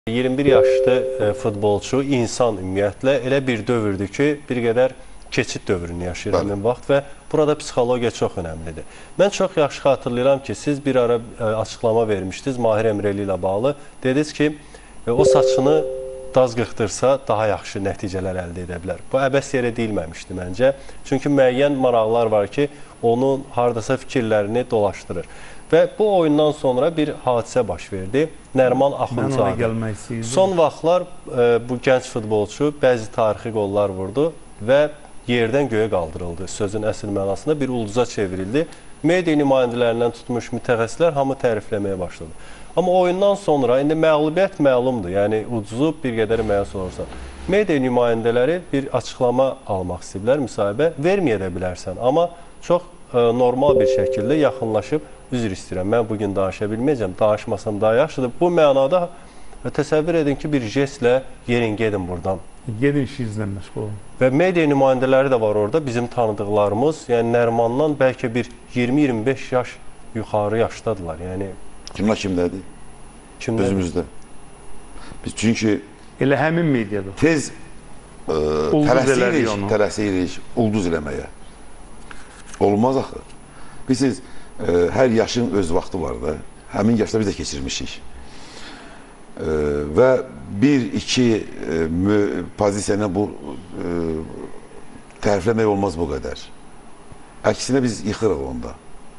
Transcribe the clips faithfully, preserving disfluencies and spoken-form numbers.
iyirmi bir yaşlı e, futbolçu, insan ümumiyyətlə elə bir dövrdür ki, bir qədər keçid dövrünü yaşayır həmin vaxt və burada psixologiya çox önəmlidir. Mən çox yaxşı xatırlayıram ki, siz bir ara e, açıqlama vermişdiniz Mahir Emreli ilə bağlı. Dediniz ki, e, o saçını daz qıxdırsa daha yaxşı nəticələr əldə edə bilər. Bu əbəs yerə deyilməmişdi məncə. Çünki müəyyən maraqlar var ki, onun hardasa fikirlərini dolaşdırır. Və bu oyundan sonra bir hadisə baş verdi. Nərman Axundzadə. Son vaxtlar e, bu gənc futbolçu bəzi tarixi qollar vurdu və yerdən göyə qaldırıldı. Sözün əsl mənasında bir ulduza çevrildi. Media nümayəndələrindən tutmuş mütəxəssislər hamı tərifləməyə başladı. Amma oyundan sonra indi məğlubiyyət məlumdur. Yəni uduzub bir qədər məyus olursa. Media nümayəndələri bir açıqlama almaq istəyiblər, müsahibə verməyə də bilərsən. Amma çox e, normal bir şəkildə yaxınlaşıb üzr istəyirəm, mən bugün danışa bilməyəcəm, danışmasam daha yaxşıdır. Bu mənada təsəvvür edin ki, bir jestlə yerin, gedin buradan. Gedin işinizlə məşğul olun. Və media nümayəndələri də var orada, bizim tanıdıqlarımız. Yəni Nərmandan bəlkə bir iyirmi iyirmi beş yaş yuxarı yaşdadılar. Yəni kimlər kimdədir? Kimlər? Özümüzdə. Biz çünki elə həmin mediada tez e, tələsirik, tələsirik ulduz eləməyə. Olmaz axı. Biz siz e, hər yaşın öz vaxtı var da. Həmin yaşda biz də keçirmişik. E, və bir, iki e, pozisiyana bu e, tərifləmək olmaz bu qədər. Əksinə biz yıxırıq onda.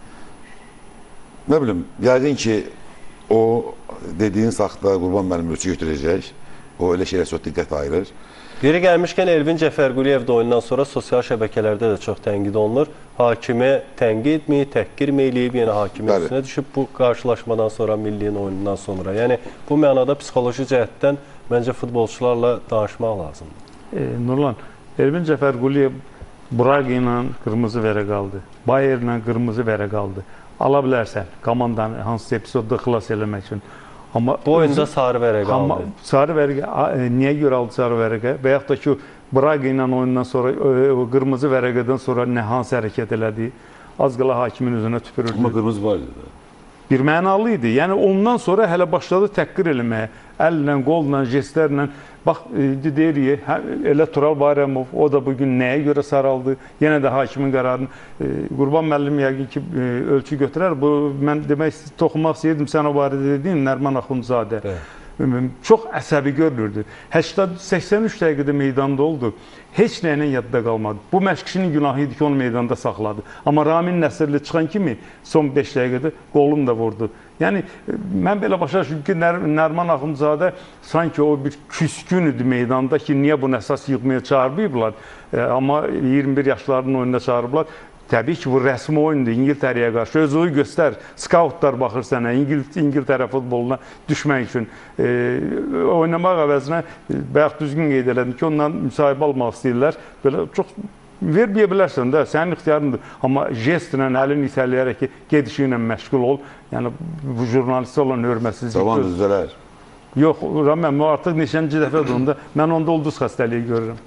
Nə bilim, yəqin ki, o dediyin saxta Qurban müəllim ölçü götürəcək. O elə şeylə çox diqqət ayırır. Yeri gəlmişkən Elvin Cəfərquliyev də oyundan sonra sosial şəbəkələrdə də çox tənqid olunur. Hakimi tənqid mi, təhqir mi eləyib, yenə hakimin üstünə düşüb bu qarşılaşmadan sonra, milliyin oyunundan sonra. Yəni bu mənada psixoloji cəhətdən məncə futbolçularla danışmaq lazımdır. E, Nurlan, Elvin Cəfərquliyev Braga ilə qırmızı vərəq aldı, Bayer ilə qırmızı vərəq aldı. Ala bilərsən komandanı hansısa epizodda xilas eləmək üçün. Amma bu oyunda sarı vərəq aldı. Sarı vərəq, niyə görə aldı sarı vərəqə? Və yaxud da ki, Braga ilə oyundan sonra, o qırmızı vərəqədən sonra nə hansı hərəkət elədi? Az qala hakimin üzünə tüpürürdü. Amma qırmızı var idi da. Bir mənalı idi. Yəni ondan sonra hələ başladı təhqir eləməyə. Əllə, qolla, jestlərlə. Bax, deyirik, elə Tural Bayramov, o da bugün nəyə görə saraldı? Yenə də hakimin qərarını. Qurban müəllim yəqin ki, ölçü götürər. Bu, mən demək, toxunmaq istəyirdim, sən o barədə dediyin Nərman Axundzadə. Çox əsəbi görülürdü. səksən səksən üç dəqiqədə meydanda oldu. Heç nəylə yadda qalmadı. Bu məşqçinin günahı idi ki, onu meydanda saxladı. Amma Ramin Nəsirli çıxan kimi son beş dəqiqədə qolunu da vurdu. Yəni, mən belə başa düşdüm ki, Nərman Axundzadə sanki o bir küskün idi meydanda ki, niyə bunu əsas yığmaya çağırmayıblar. Amma iyirmi bir yaşlarının oyununa çağırıblar. Təbii ki, bu rəsmi oyundur İngiltərəyə qarşı. Özünü göstər, skautlar baxır sənə, İngil İngiltərə futboluna düşmək üçün. E, oynamaq əvəzinə, bayaq düzgün qeyd elədim ki, ondan müsahibə almaq istəyirlər. Belə çox verməyə bilərsən də, sənin ixtiyarındır. Amma jestlə, əlini itələyərək ki, gedişi ilə məşğul ol. Yəni, bu jurnalistə olan hörmətsizlik. Zaman düzələr. Yox, Ramən, artıq neçənci dəfədir onda. Mən onda ulduz xəstəliyi görürəm.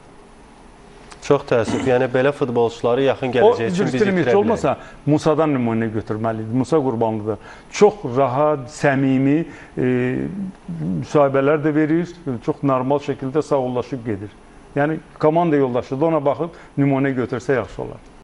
Çox təəssüf. Yəni, belə futbolçuları yaxın gələcək üçün biz itirə bilərik. Olmasa, Musadan nümunə götürməliydi. Musa Qurbanlıdır. Çox rahat, səmimi e, müsahibələr də verir. Çox normal şəkildə sağollaşıb gedir. Yəni, komanda yoldaşı da ona baxıb nümunə götürsə yaxşı olar.